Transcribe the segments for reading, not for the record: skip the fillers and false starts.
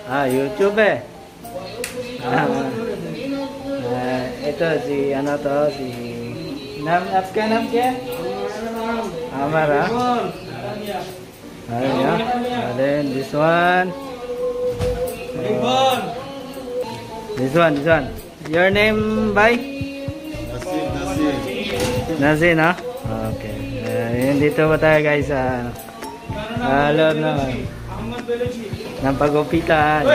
YouTube eh. Ito si ano to, si Apka Amar, ha? Ayun, yeah. And then this one. This one. Your name, bye? Nazin, ha? Okay. Yun, dito ba tayo guys sa loob naman ng pagupitan.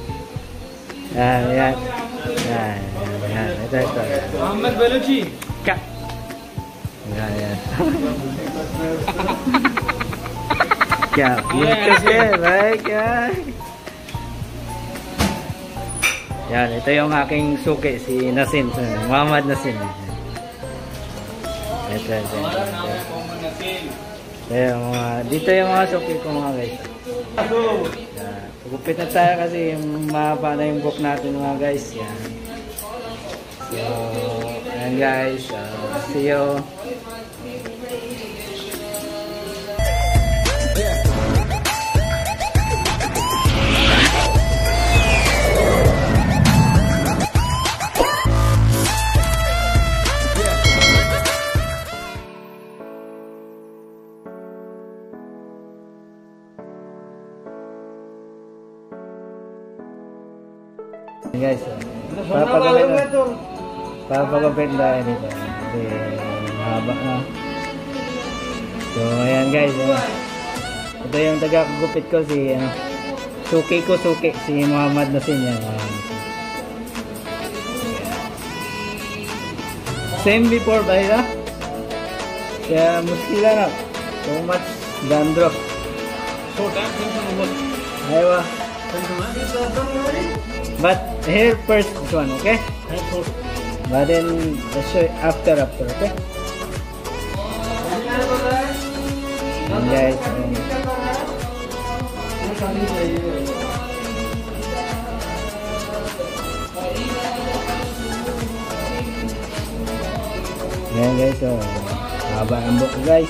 Yan. Ito. Muhammad Baluchi. Yan. Kya, YouTube eh, right? Yan, ito yung aking suki, si Nasin, Muhammad Nasin. Ito. Dito yung mga suki ko mga guys. Gupit na tayo kasi mahaba na yung book natin mga guys. Yan. So, ayan guys. See you. Guys, papagupit tayo dito kasi mahaba na. So ayan guys, ito yung taga-gupit ko, si suki si Muhammad Nasin yan. Same before ba ito? Kaya muskila na, so much dandruff. So that comes on what? Aywa. But here first this one, okay? But then let's show after, okay? And guys, ayan guys, so haba ang buhok guys.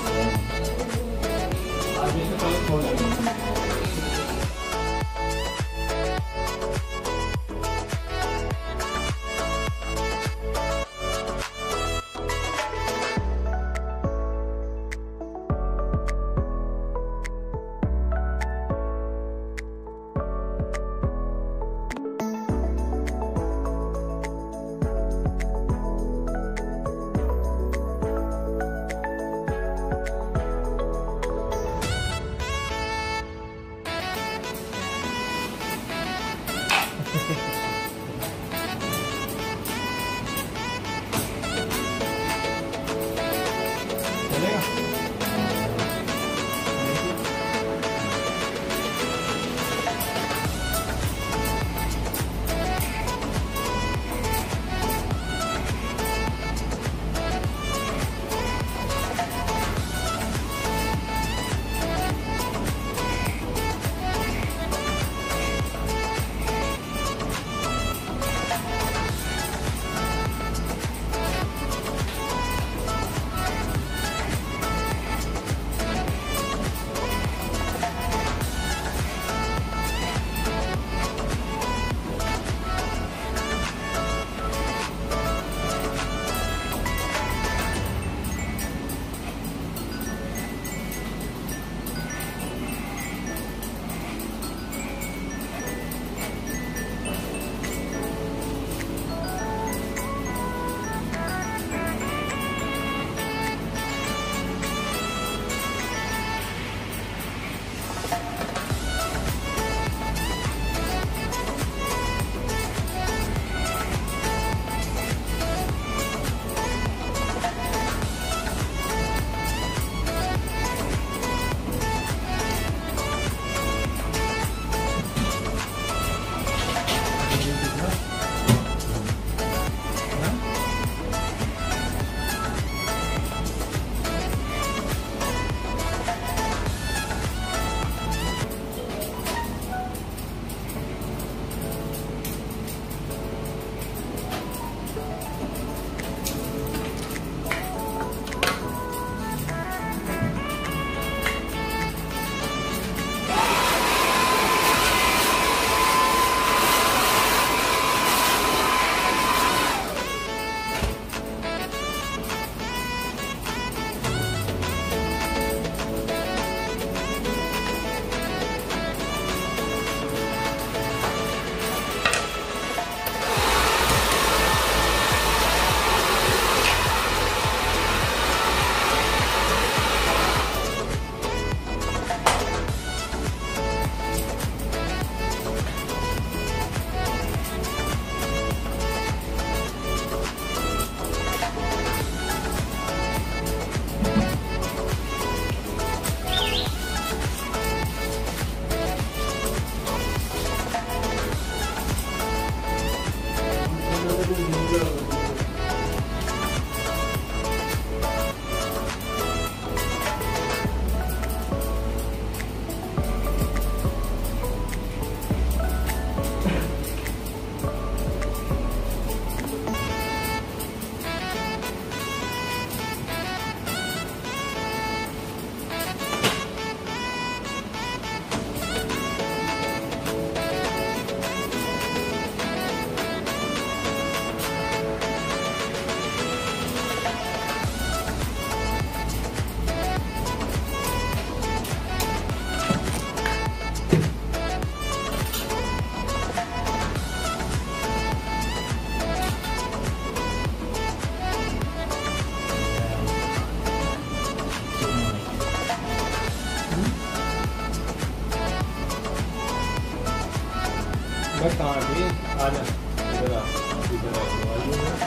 मैं कहाँ थी आजा इधर आ इधर आ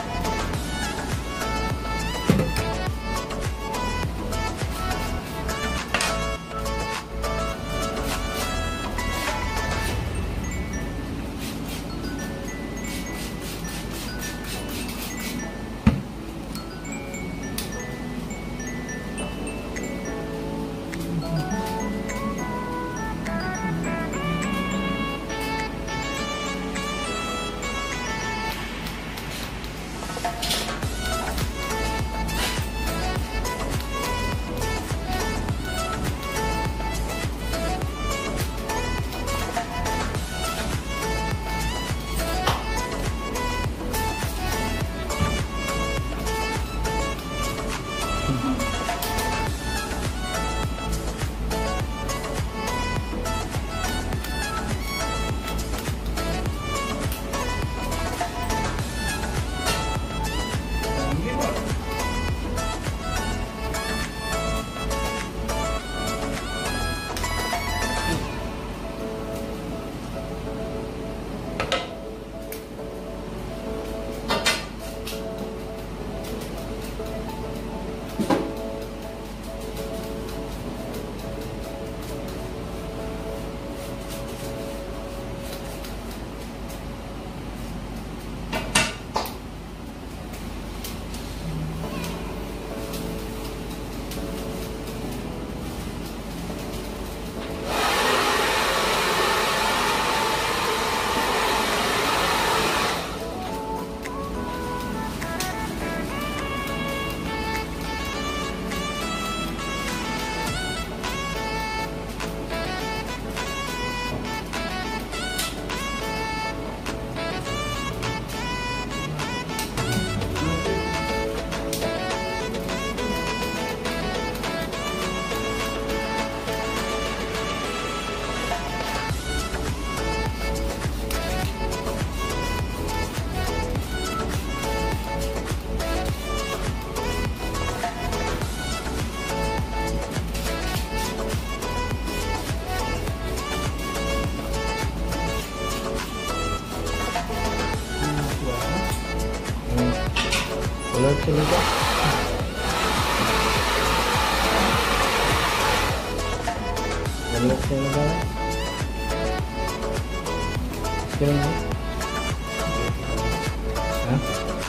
Alert चलेगा alert चलेगा चलेगा हाँ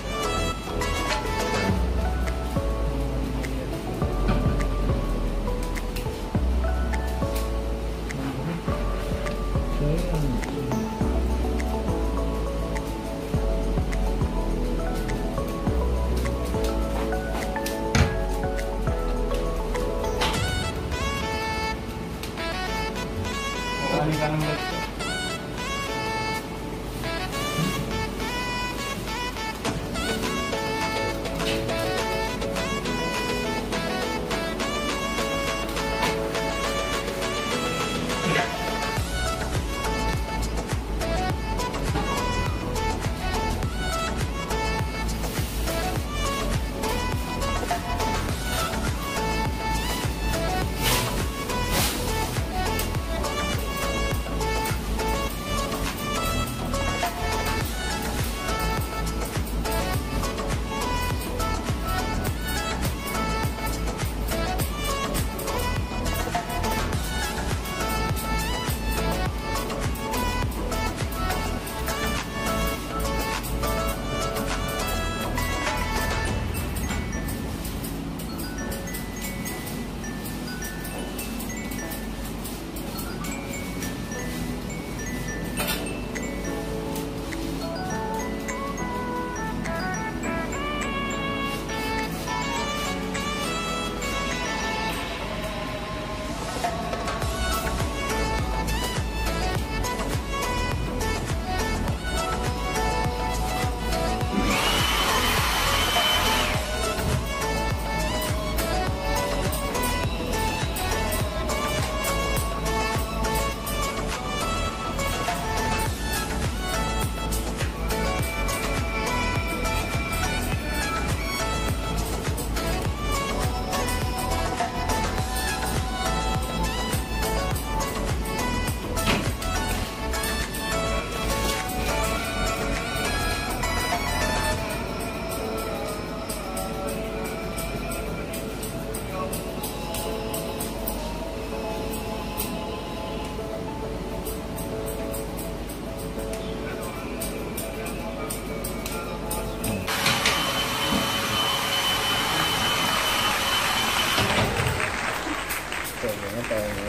का number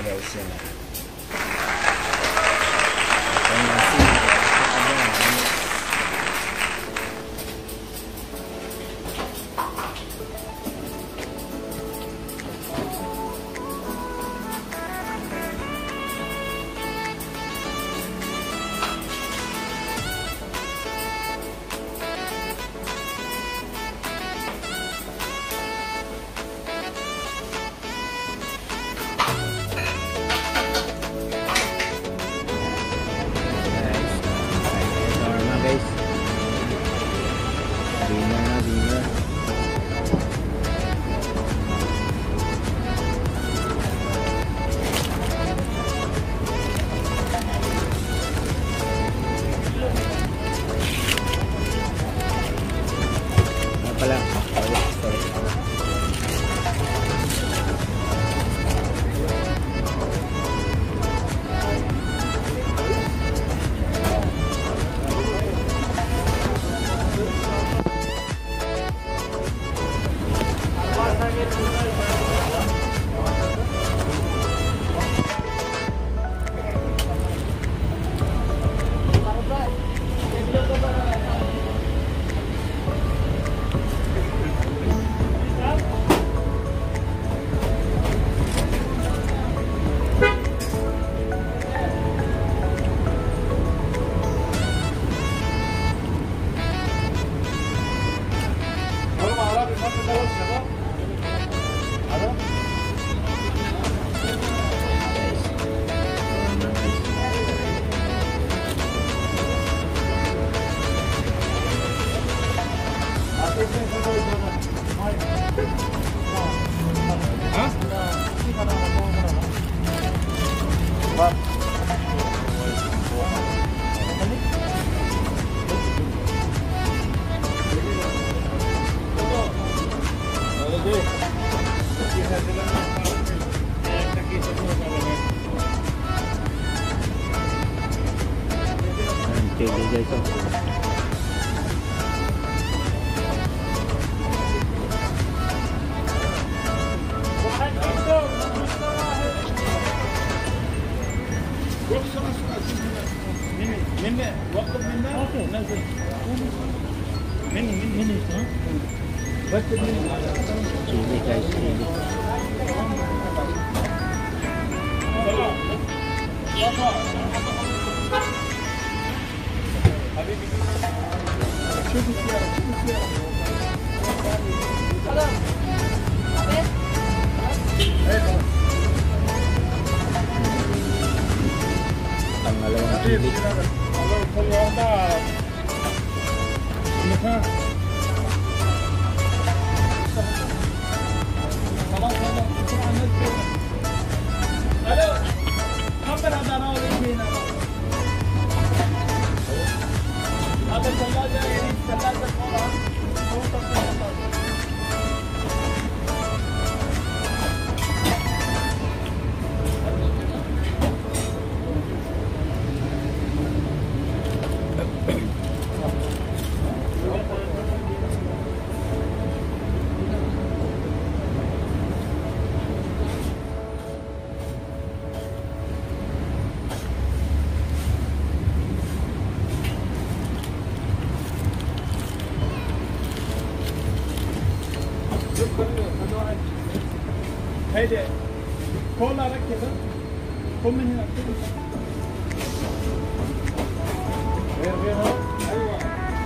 guys yan. Ito yung asin. Pala. Sorry. Pili guys. مني وقف مني اوكي نزل مني بس Chili guys, chili. شوف السيارة Pangalawang chili. هيدي كولا ركبها قم من هنا غيرها ايوه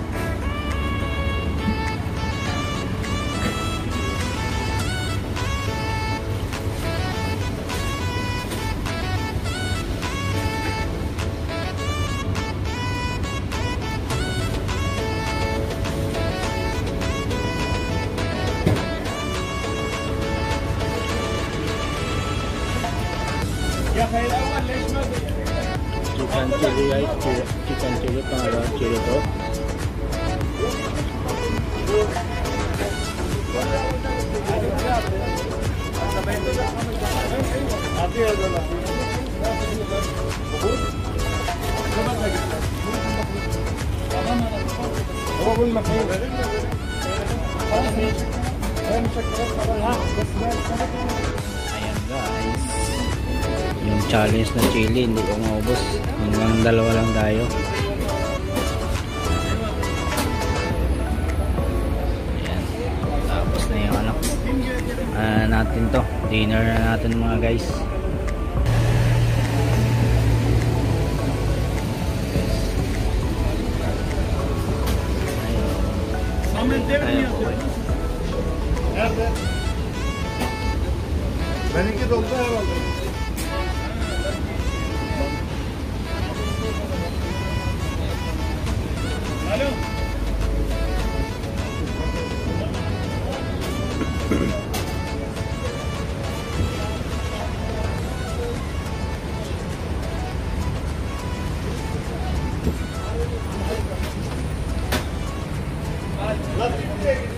يا اخي الاول ليش ما Chicken chili guys, chicken chili pangalawang chili to. هو بقول مفهوم Ayan guys. Yung challenge na chili hindi ko maubos, hanggang 2 lang tayo. Ayan. Tapos na yung ano natin to, dinner na natin mga guys. Benimki doldu herhalde. Alo. Lan